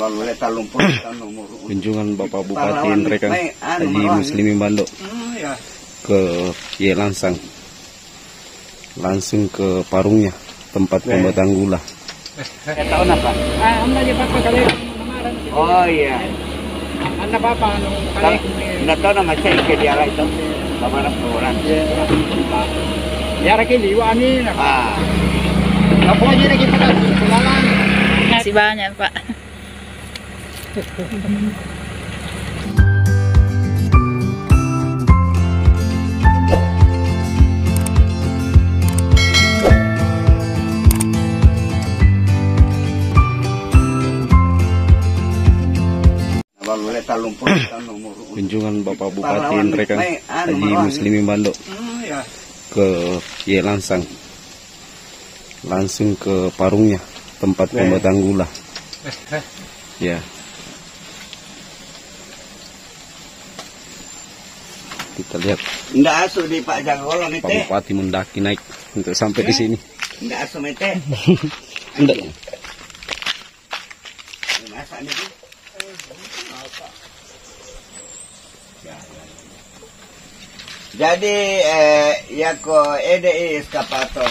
Kunjungan Bapak Bupati Nrekang Haji Muslimin Bando ke Langsang, langsung ke Parungnya, tempat pembuatan gula. Tahun apa? Anda di Papa kali kemarin. Oh iya. Anda Papa kali. Anda tahu nama saya ke dia itu. Kamar orang. Ya lagi liwani. Apa aja lagi pada pulang. Masih banyak, Pak. Kunjungan Bapak Bupati Nrekang Haji Muslimin Bando ke Langsang, langsung ke Parungnya, tempat pembuatan gula. Ya. Kita lihat. Nggak asuh di Pak Jagolong itu. Pak Bupati mendaki naik untuk sampai di sini. Nggak asuh itu. Enggak. Jadi ya ko EDI eskapator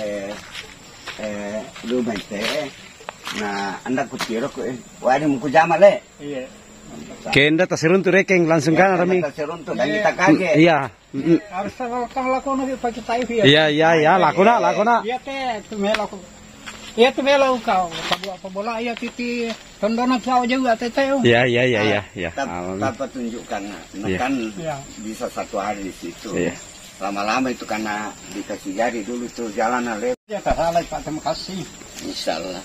lumete na anda kutiro ko wadi mo kujama le. Iya. Kenda taseruntu rekeng langsung kan rami. Taseruntu dan kita kaget. Iya. Harus kang lakono di pakai tayo ya. Iya, lakona. Iya teh tumelo ko. Iya tumelo kau. Bola iya titi tondona kau juga teteh. Iya. Tanpa tunjukkan kan bisa satu hari di situ. Iya. Lama-lama itu karena dikasih jari dulu tuh jalanan lebar. Ya salah Pak, terima kasih. Insyaallah.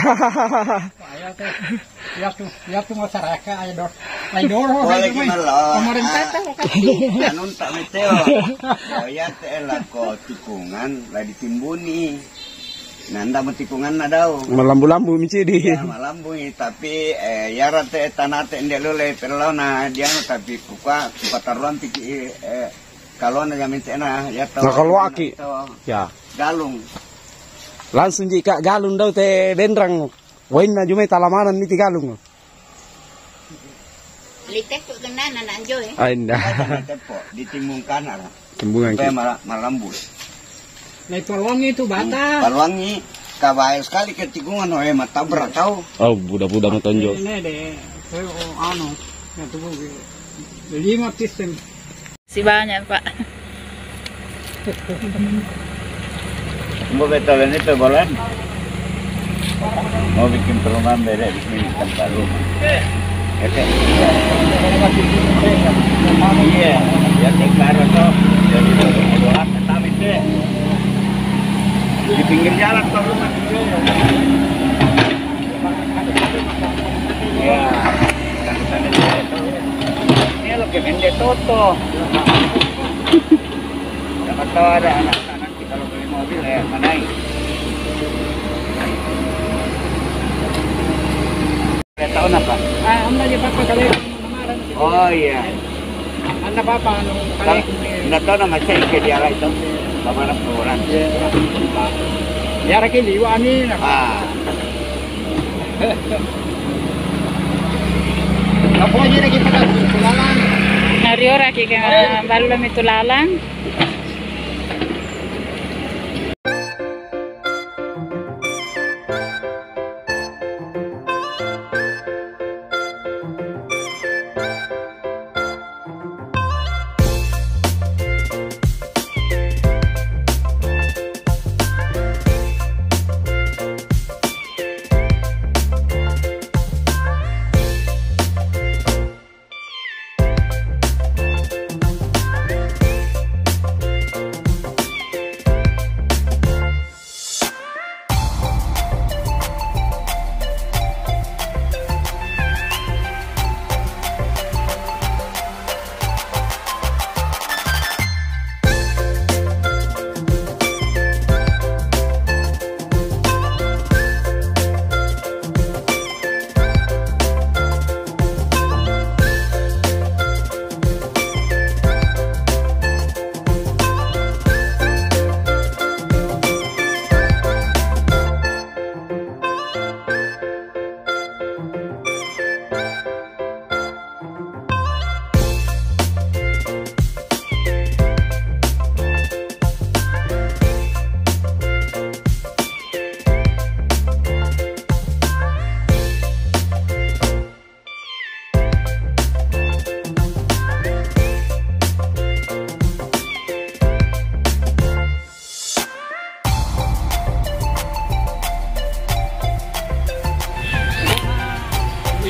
Ya tuh masyarakat ayo pemerintah anu tak meteo. Ya teh lah ko tikungan lah ditimbuni. Nanda metikungan nadau. Malambu-lambu micidi. Ya malambu tapi ya rate tanah teh ndelole perlauna dia tapi kuka taruan piki kalau na jamin tena ya tahu. Nah kalau aki. Ya. Galung. Langsung jika galung daw te bendrang. Wain na jume talamanan niti galung. Litek tu kena anak anjo Ay indah. Tepo ditimbung kanan. Timbungan ki. Malambu. Naik Parwangi itu bata. Parwangi kabaya sekali ketikungan matabrak tahu. Oh budak-budak matonjo. Ini deh. Anu. Ya tuh 5 sistem. Masih banyak, Pak. Mau betul ini bolan. Mau bikin perumahan beda bikin tempat rumah. Iya, ya tikar atau jadi bola ketam itu. Di pinggir jalan tuh rumah. Ya, sana itu. Ini lo que vende toto. Dapat tahu ada anak-anak kalau beli mobil ya mana ini? Tahun apa? Anda di Papa kali kemarin. Oh iya. Anda Papa kali. Anda tahu nama saya ke dia itu. Kamar orang. Ya lagi liwani. Apa aja lagi pada pulang. Hari orang kita baru itu lalang.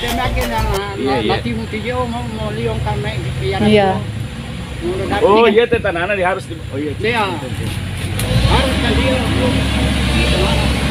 Kita makin yang mati mutijo mau liong kami piara. Iya. Oh iya teh tanahnya harus di. Oh iya. Dia harus kan dia.